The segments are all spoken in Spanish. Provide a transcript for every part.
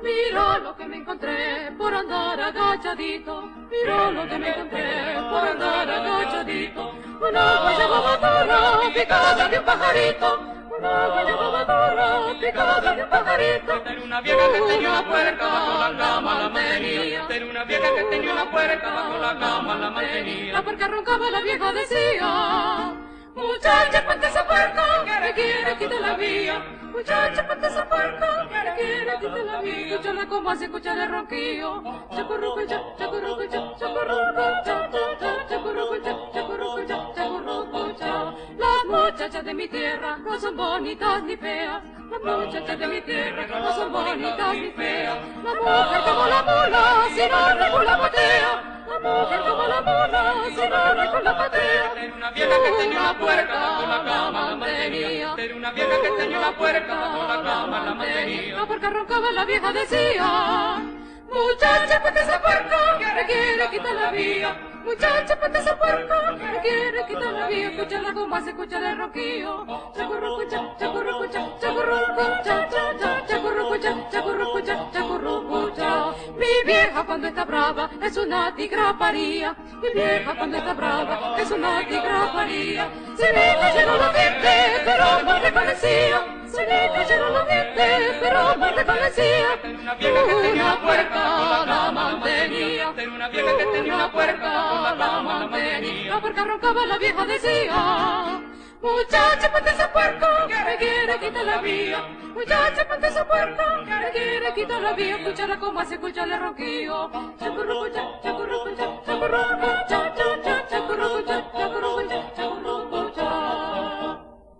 Mira lo que me encontré por andar agachadito. Mira lo que me encontré por andar agachadito. Una guayababadora picada de un pajarito. Una guayababadora picada de un pajarito. Era una vieja que tenía una puerca bajo la cama, la mantenía. Era una vieja que tenía una puerca bajo la cama, la mantenía. La puerca roncaba, la vieja decía: muchacha, ponte esa puerca, que le quiere quitar la vía. Muchacha, ponte esa puerca, que le quiere quitar la vía. Escúchala como hace escuchar el ronquillo. Chacurruco, chacurruco, chacurruco, chacurruco, chacurruco, chacurruco, cha. Las muchachas de mi tierra no son bonitas ni feas. Las muchachas de mi tierra no son bonitas ni feas. La mujer como la mula, si no regula patea. La mujer como la mula, si no regula patea. Era una vieja que tenía una puerca bajo la cama, la mantenía. Era una vieja que tenía una puerca bajo la cama, la mantenía. La puerca roncaba, la vieja decía: muchacha, ponte esa puerca, que le quiere quitar la vía. Muchacha, ponte esa puerca, que le quiere quitar la vía. Escúchala como hace escuchar el ronquillo. Chacurruco, chacurruco, chacurruco, chacurruco, chacurruco, chacurruco, cha. Mi vieja cuando está brava es una tigra paría. Mi vieja cuando está brava es una tigra paría. Se me cayeron los dientes, pero no reconocía. Se me cayeron los dientes, pero no reconocía. Era una vieja que tenía una puerca bajo la La cama, la mantenía. mantenía. Era una vieja que tenía una puerca bajo la cama, la mantenía. La puerca roncaba, la vieja decía: muchacha, ponte esa puerca, que le quiere quitar la vía. Muchacha, ponte esa puerca, que le quiere quitar la vía. Escúchala como hace escucharle ronquillo. Chacurruco, chacurruco, chacurruco, chacurruco, chacurruco, chacurruco, cha.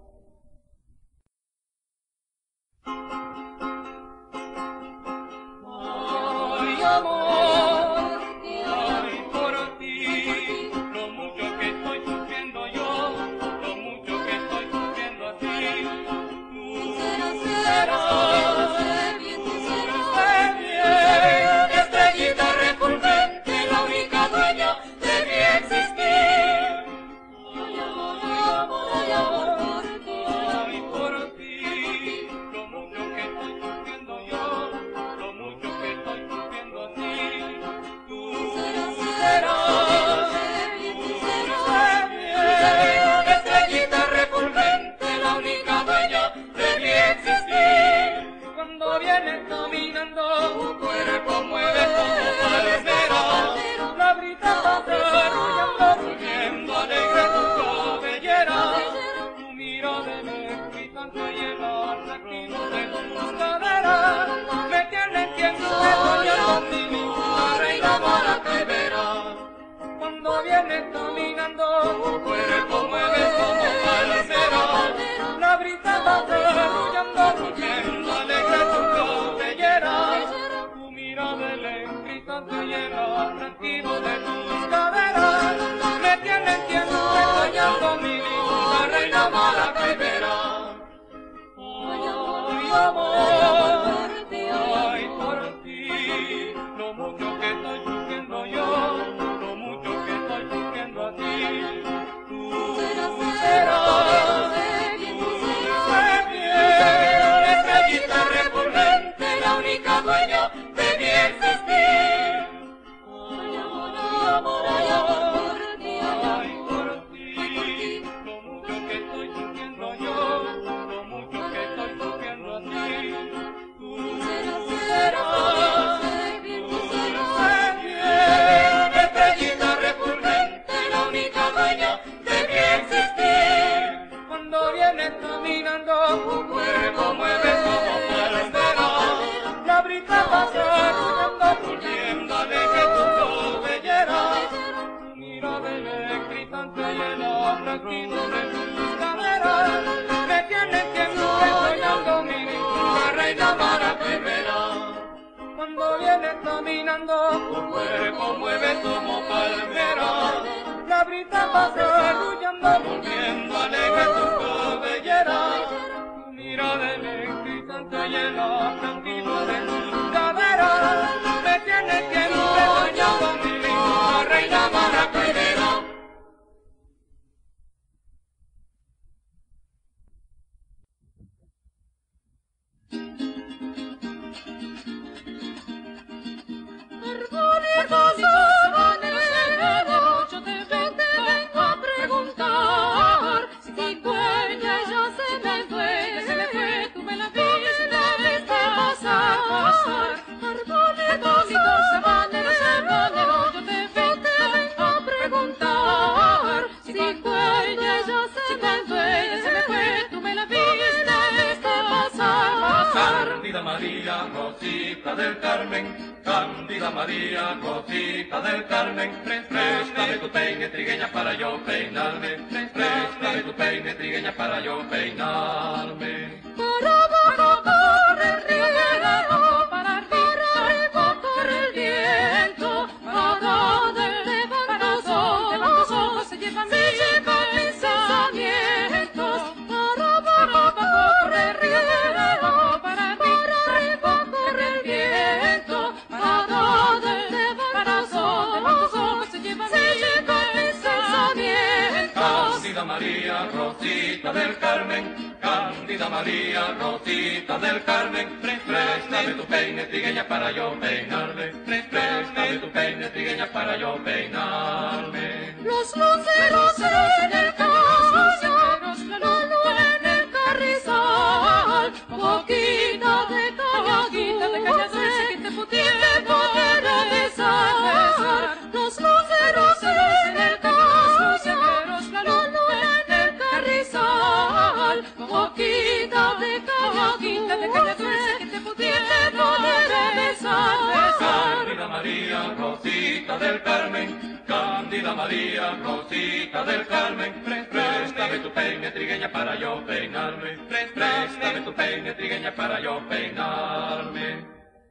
Ay, amor, ay, por ti, lo mucho que estoy sufriendo yo, lo mucho que estoy sufriendo así. Tú serás, bien, estrellita refulgente, la única dueña de mi existir. Ay, amor, ay, amor, ay, por ti, lo mucho que estoy sufriendo yo, lo mucho que estoy sufriendo así. Tú serás, bien, estrellita refulgente, la única dueña de mi existir. Cuando vienes caminando, tu cuerpo mueve como palmera, la brisa pasa arrullando, rugiendo alegre tu cabellera. Tu mirada electrizante y el atractivo de tus caderas me tienen tiempo soñando mi linda reina maracaibera. Cuando vienes caminando, tu cuerpo mueve como palmera, la brisa pasa arrullando, rugiendo alegre tu cabellera. Tu mirada electrizante y el atractivo de tus caderas me tienen tiempo soñando mi linda reina maracaibera. Ay, amor, ay, por ti, lo mucho que estoy sufriendo yo, lo mucho que estoy sufriendo a ti. Tú serás, bien, estrellita refulgente, la única dueña de mi existir. Ay, amor, ay, amor, ay, por ti, lo mucho que estoy sufriendo yo, lo mucho que estoy sufriendo a ti. Tú serás, bien, estrellita refulgente, la única dueña de mi existir. Cuando vienes caminando, tu cuerpo mueve como palmera, la brisa pasa arrullando, rugiendo alegre tu cabellera. Tu mirada electrizante y el atractivo de tus caderas me tienen tiempo soñando mi linda reina maracaibera. Cuando vienes caminando, tu cuerpo mueve como palmera, la brisa pasa arrullando, rugiendo alegre tu cabellera. Tu mirada electrizante y el atractivo de tus caderas me tiene tiempo soñando mi linda reina maracaibera. Cándida María, Rosita del Carmen, Cándida María, Rosita del Carmen, préstame tu peine trigueña para yo peinarme, préstame tu peine trigueña para yo peinarme. Para abajo corre el río, para arriba corre el viento, para del levanto se llevan pensamientos, para abajo corre el río, para arriba corre el viento, para del levanto se llevan pensamientos. Cándida María, Rosita del Carmen, Cándida María, Rosita del Carmen, préstame tu peine trigueña para yo peinarme, préstame tu peine trigueña para yo peinarme. Los luceros en el carrizal, la luna en el carrizal, boquita de caña dulce que te pudiera besar. Los luceros en el carrizal, la luna en el carrizal, boquita de caña dulce que te pudiera besar. Cándida María, Rosita del Carmen, Cándida María, Rosita del Carmen, préstame tu peine trigueña para yo peinarme, préstame tu peine trigueña para yo peinarme.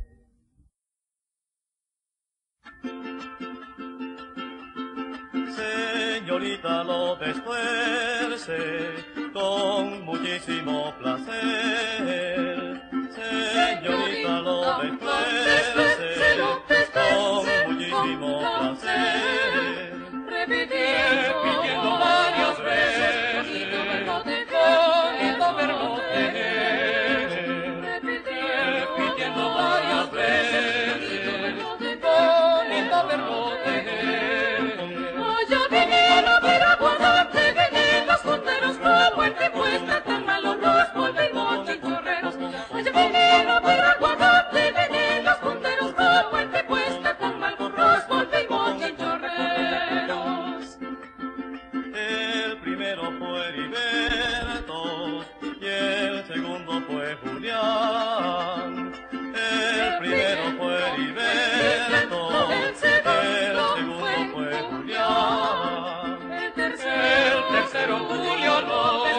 Señorita, lo desfuerce con muchísimo placer. Señorita, lo desfuerce con muchísimo placer. Repitiendo varias veces, bonito verbo tener. Repitiendo varias veces, bonito verbo tener. Allá vinieron para guardarte, vienen los punteros como el que muestra tan malos los polvos chinchorreros. Allá vinieron para guardarte, vienen los punteros como el que muestra tan malos los polvos chinchorreros. El primero fue Heriberto y el segundo fue Julián. El primero fue Heriberto, el segundo fue Julián. El tercero Julio López,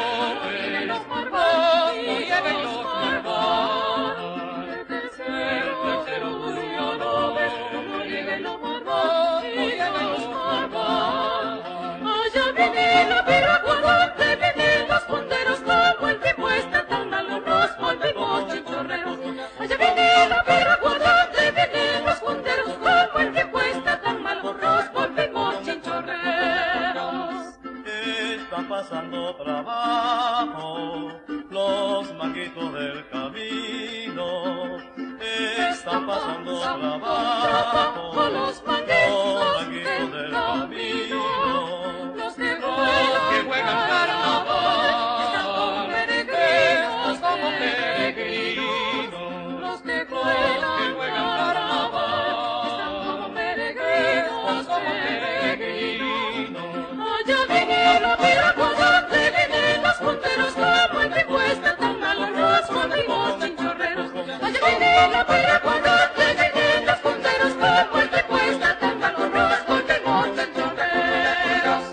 muy lleven los barbos. El tercero Julio López, muy lleven los barbos, muy lleven los barbos. Allá viene la perra guardarte, vienen los punteros como el que muestra tan malos los polvos chinchorreros. Allá viene la perra guardarte, vienen los punteros como el que muestra tan malos los polvos chinchorreros. Están pasando trabajo los manguitos del camino. Están pasando trabajo los manguitos del camino. Los que juegan carnaval, están como estos como peregrinos. peregrinos. Los que juegan carnaval están como peregrinos. Allá viene la pira guardarte, vienen los punteros como el que cuesta tan malos los polvos chinchorreros. Allá viene la pira guardarte, vienen los punteros como el que cuesta tan malos los polvos chinchorreros.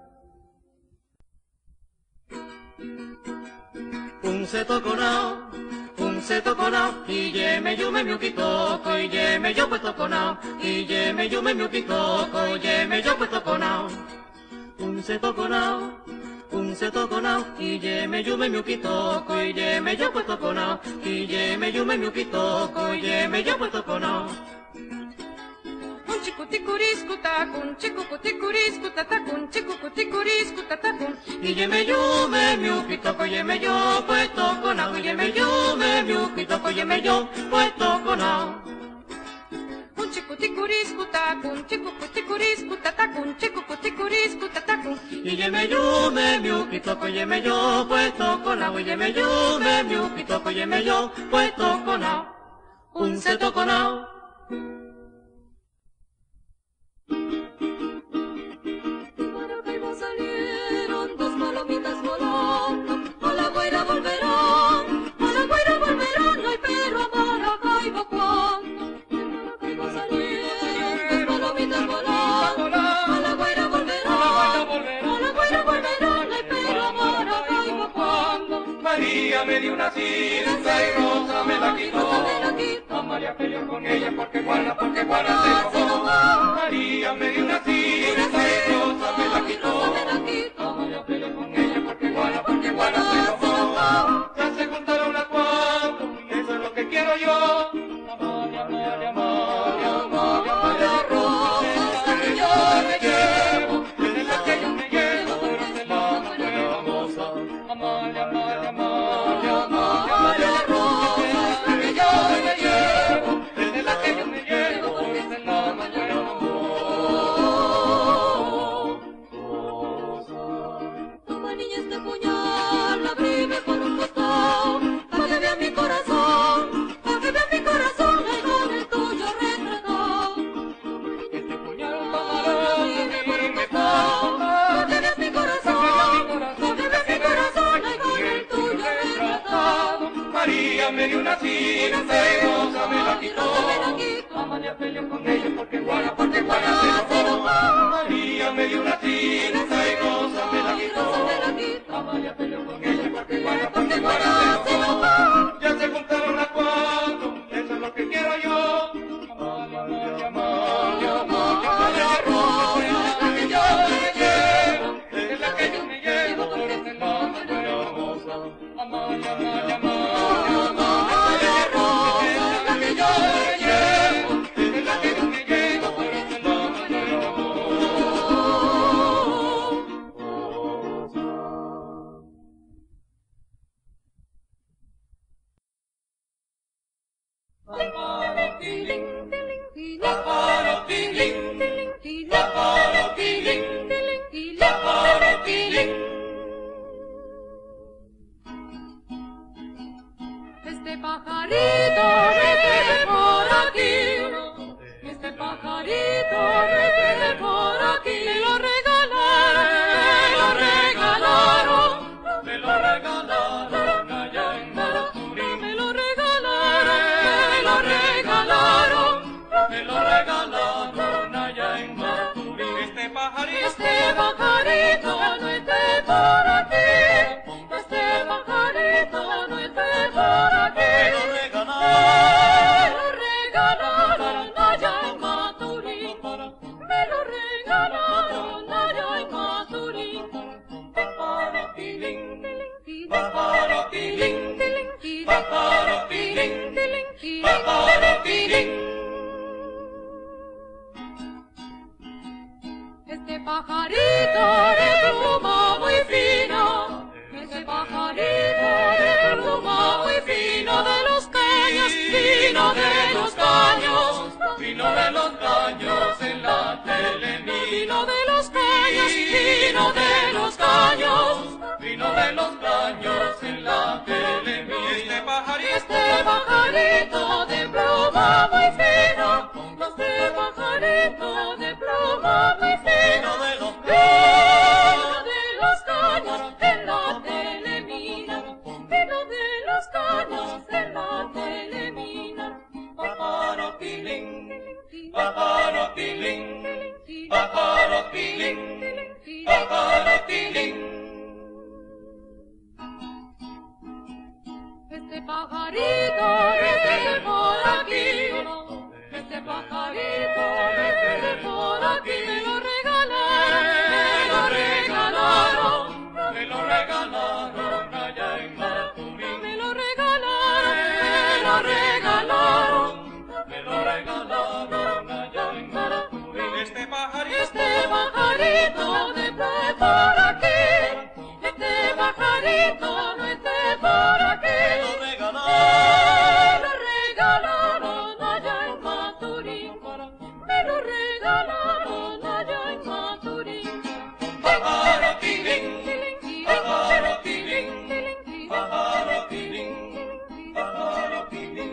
Un seto conao, y yeme yume miukitoko, y yeme yo puesto conao, y yeme yume miukitoko, yeme yo puesto conao. Un seto conao, y yeme yume miukitoko, y yeme yo puesto conao, y yeme yume miukitoko, y yeme yo puesto conao. Un chicuticurriscu tacun, chicucuticurriscu tatacun, chicucuticurriscu tatacun. Y yeme yume miukitoko, yeme yo puesto conao, y yeme yume miukitoko, yeme yo puesto conao. Un chicuticurriscu tacun, chicucuticurriscu tatacun, chicucuticurriscu tatacun. Y yeme yume miukitoko, yeme yo puesto conao, y yeme yume miukitoko, yeme yo puesto conao. Un seto conao. Maracaibo salieron dos palomitas volando, a la guaira volverán, a la guaira volverán, María me dio una cinta y Rosa me la quitó. A María peleó con ella porque Juana se enojó. María me dio una cinta y Rosa me la quitó. A María peleó con ella porque Juana se enojó. Ya se juntaron las cuatro y eso es lo que quiero yo. Amalia, Amalia, Amalia, Amalia, Amalia Rosa, que yo me llevo, es la que yo me llevo, pero es la buena famosa. Amalia, Amalia, Amalia, Amalia, Amalia Rosa, que yo me llevo, es la que yo me llevo, pero es la buena famosa. Toma niña este puñal, abrime por un costado, para que vea mi corazón, para que vea mi corazón, ahí con el tuyo retratado. Este puñal camarón Abrime por un costado, para que veas mi corazón, para que veas mi corazón, ahí con el tuyo retratado. María me dio una cinta y Rosa me la quitó. Amalia peleó con ella porque Juana se enojó. María me dio una cinta y Rosa me la quitó. Amalia peleó con ella porque Juana se enojó. Ya se juntaron las cuatro, eso es lo que quiero yo. Amalia, Amalia, Amalia, Amalia, Amalia Rosa, es la que yo me llevo, es la que yo me llevo, por eso es la más famosa. Amalia, Amalia, Amalia, Amalia Rosa, es la que yo me llevo, es la que yo me llevo, por eso es la más Este pajarito vive por aquí, este pajarito vive por aquí, me lo regalaron, me lo regalaron allá en Maturín. me lo regalaron, Me lo regalaron allá en Maturín. Este pajarito no esté por aquí, este pajarito no esté por aquí. me lo regalaron allá en Maturín, me lo regalaron allá en Maturín. Pájaro tilín, pájaro tilín, pájaro tilín, pájaro tilín. Este pajarito de pluma muy fino, este pajarito de pluma muy fino de los caños, vino de los caños, Vino de los caños en la telemina. vino de los caños, vino de los caños. Vino de los caños en la telemina. Este pajarito de pluma muy fino, este pajarito de pluma muy fino, Vino de los vino de los caños en la telemina, vino de los caños en la telemina. pájaro tilín, pájaro tilín, pájaro tilín, pájaro tilín. Este pajarito vive por aquí, este pajarito vive por aquí, me lo regalaron, Me lo regalaron allá en Maturín. me lo regalaron, Me lo regalaron allá en Maturín. Este pajarito no esté por aquí, este pajarito no esté por aquí. Me lo regalaron allá en Maturín, me lo regalaron allá en Maturín. pájaro tilín, pájaro tilín, pájaro tilín, pájaro tilín.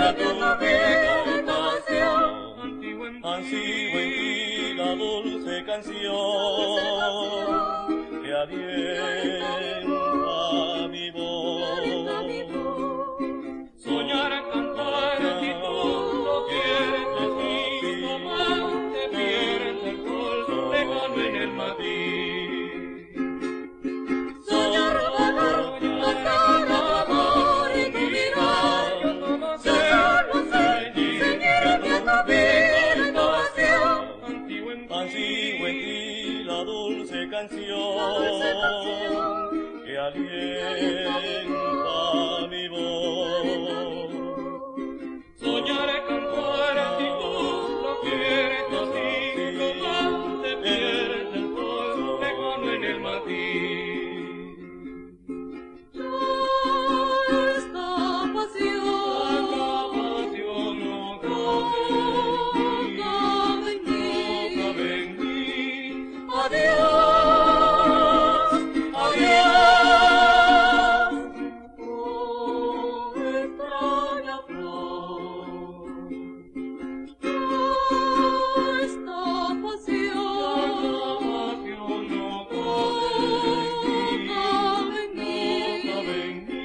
a tu pasión. Antigua en ti la dulce canción que alienta mi voz. Soñar, cantar, si tú lo quieres decir, tomar, te pierde el sol, lejano en el matiz. Soñar, volar, cantar tu amor y tu mirar. Yo solo sé, seguir viendo vivir tu pasión. Antigua en ti la dulce canción que alienta mi voz. Soñar, cantar, si tú lo quieres así, tomar, te pierde el sol, lejano en el matiz. Esta pasión No cabe en mí. cabe en mí. Adiós, adiós, oh extraña flor. Esta pasión No cabe en mí. cabe en mí.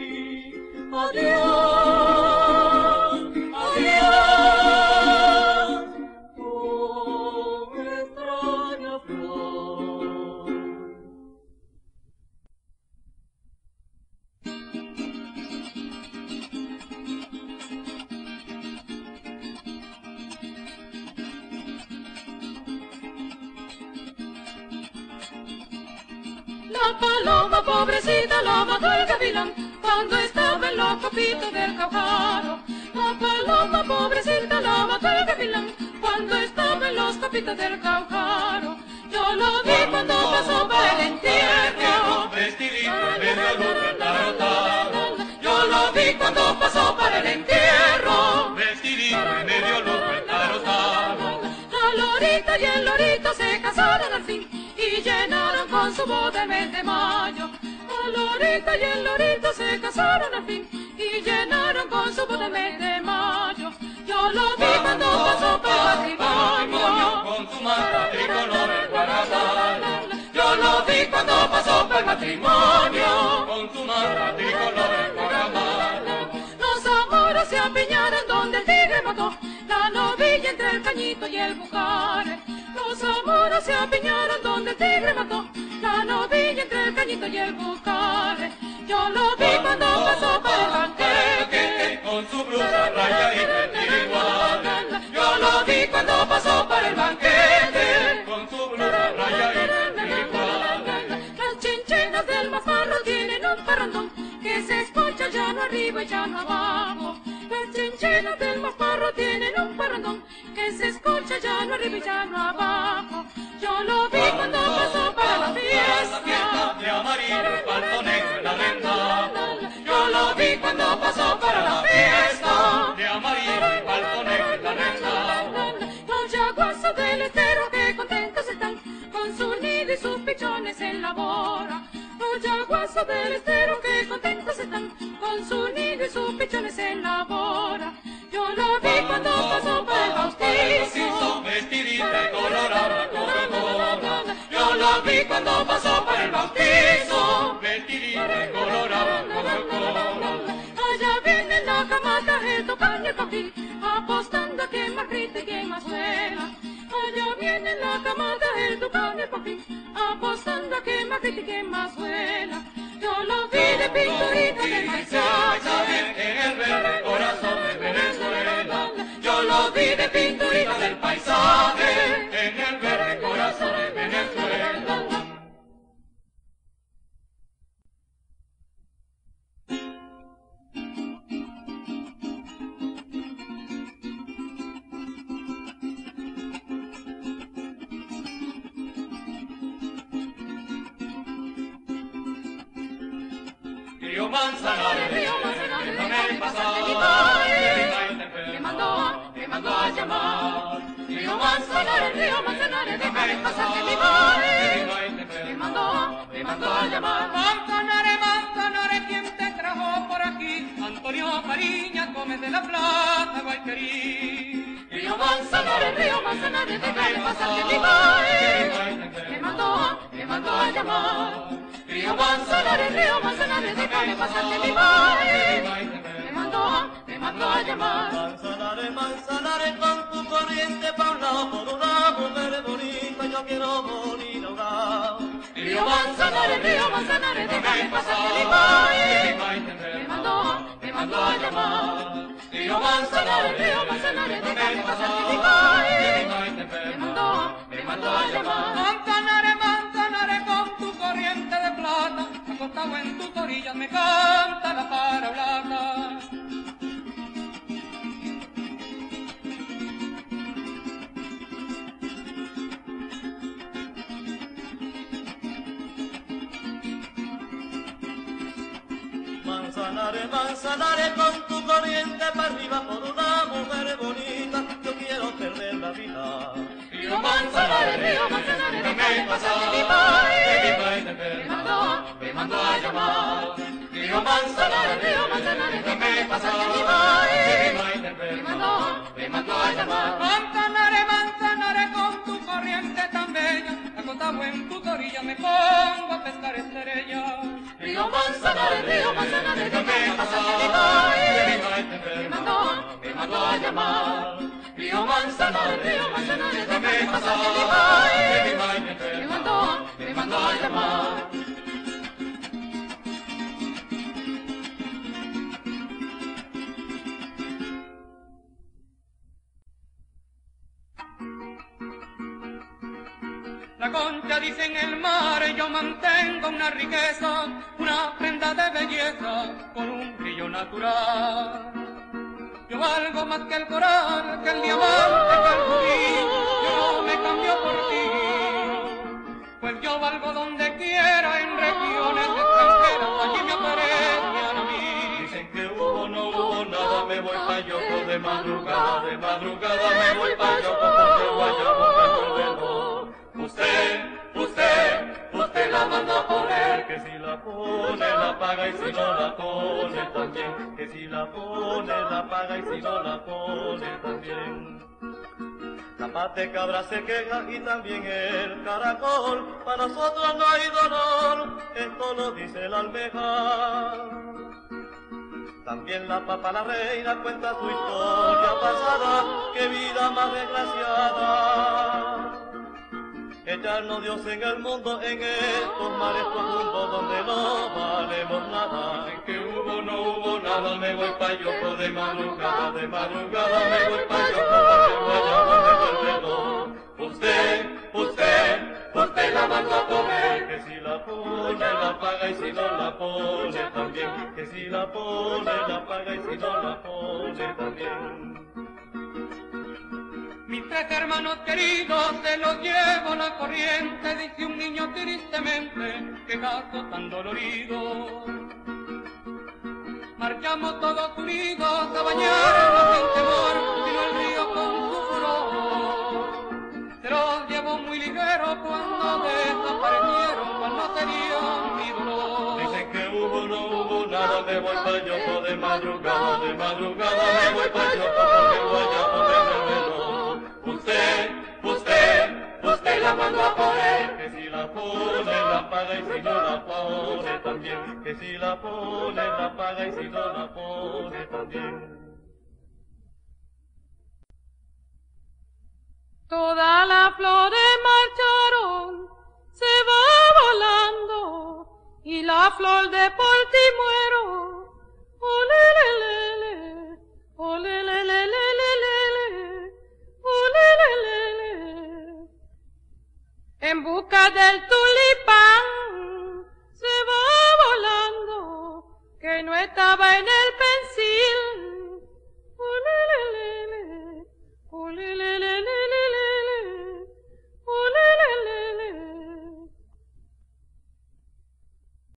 Adiós, adiós, oh extraña flor. La paloma pobrecita la mató el gavilán cuando estaba en los copitos del Caucaro. La paloma pobrecita la mató el gavilán cuando estaba en los copitos del Caucaro. Yo lo vi cuando pasó por el entierro. Vestidito en medio luz entarotado. Yo lo vi cuando pasó por el entierro. Vestidito en medio luz entarotado. La lorita y el lorito se casaron al fin y llenaron con su boda el mes de mayo. La lorita y el lorito se casaron al fin y llenaron con su boda el mes de mayo. Yo lo vi cuando pasó por el matrimonio. Con su manta tricolor en Guaratal. Yo lo vi cuando pasó por el matrimonio. Con su manta tricolor en Guaratal. Los amoros se apiñaron donde el tigre mató la novilla entre el cañito y el bucare. Los amoros se apiñaron donde el tigre mató la novilla entre el cañito y el bucare. Yo lo vi cuando pasó por el banquete con su blusa raya y vestido igual. Yo lo vi cuando pasó por el banquete Con su blusa raya y vestido igual. Las chinchenas del mafarro tienen un parrandón que se escucha ya no arriba y ya no abajo. Las chinchenas del mafarro tienen un parrandón que se escucha ya no arriba y ya no abajo. Yo lo vi cuando pasó para la fiesta De amarillo, palto negro en la venta. Yo lo vi cuando pasó para la fiesta De amarillo, palto negro en la venta. Los yaguazos del estero que contentos están con su nido y sus pichones en la bora. Los yaguazos del estero que contentos están con su nido y sus pichones en la bora. Yo lo vi cuando pasó por el bautizo. Vestidita colorada, colorada. Yo lo vi cuando pasó por el bautizo. Vestidita colorada, colorada. Allá viene la camata, el tocan y el pají, apostando a quien más grita y quien más suena. Allá viene la camata, el tocan y el pají, apostando a quien más grita y quien más suena. Yo lo vi de pinturita del paisaje, En el verde corazón de Venezuela. yo lo vi de pinturita del paisaje. En el verde corazón de Venezuela. Río Manzanares, déjame pasar, Me mandó a llamar. Río Manzanares, déjame pasar que mi madre me mandó a llamar. Manzanares, ¿quién te trajo por aquí? Antonio Fariña Gómez de la Plata, querí. Río Manzanares, déjame pasar que mi país me mandó a llamar. Río Manzanares, déjame pasar que mi país me mandó a llamar. Manzanares, Manzanares, con tu corriente pa' un lado, por una mujer bonita yo quiero morir ahogado. Río Manzanares, déjame pasar que mi país me mandó a llamar. Río Manzanares, déjame pasar que mi país me mandó a llamar. Manzanares, Manzanares, con tu corriente de plata, acostado en tus orillas me canta la paraulata. Manzanares, Manzanares, con tu corriente para arriba, por una mujer bonita yo quiero perder la vida. Río Manzanares, déjame pasar que mi país me mandó a llamar. Río Manzanares, déjame pasar que mi país me mandó a llamar. Manzanares, Manzanares, con tu corriente tan bella, acostado en tus orillas me pongo a pescar estrellas. Río Manzanares, déjame pasar que mi país me mandó a llamar. Río Manzanares, déjame pasar que mi país me mandó a llamar. La concha dice en el mar, yo mantengo una riqueza, una prenda de belleza, con un brillo natural. Yo valgo más que el coral, que el diamante, que el rubí, yo no me cambio por ti. Pues yo valgo donde quiera, en regiones extranjeras, allí me aparecen a mí. Dicen que hubo, no hubo nada, me voy pa' Yoko de madrugada me voy pa' Yoko porque guayabo me vuelve loco. Usted la mandó a poner, que si la pone la paga y si no la pone también, que si la pone la paga y si no la pone también. La pate cabra se queja y también el caracol, para nosotros no hay dolor, esto lo dice la almeja. También la papa la reina cuenta su historia pasada, qué vida más desgraciada. Echarnos Dios en el mundo, en estos mares profundos donde no valemos nada. Dicen que hubo, no hubo nada, me voy pa' Yoko de madrugada me voy pa' Yoko porque guayabo me vuelve loco. Usted la mandó a poner, que si la pone la paga y si no la pone también, que si la pone la paga y si no la pone también. Mis tres hermanos queridos se los llevo la corriente, dice un niño tristemente, qué caso tan dolorido. Marchamos todos unidos a bañarnos sin temor, sino el río con su furor. Se los llevo muy ligero cuando desaparecieron, cual no sería mi dolor. Dicen que hubo, no hubo nada, me voy pa' Yoko de madrugada me voy pa' Yoko porque guayabo me vuelve loco. Usted la mandó a poner, que si la pone la paga y si no la pone también, que si la pone la paga y si no la pone también. Todas las flores marcharon, se va volando, y la flor de Portimuelo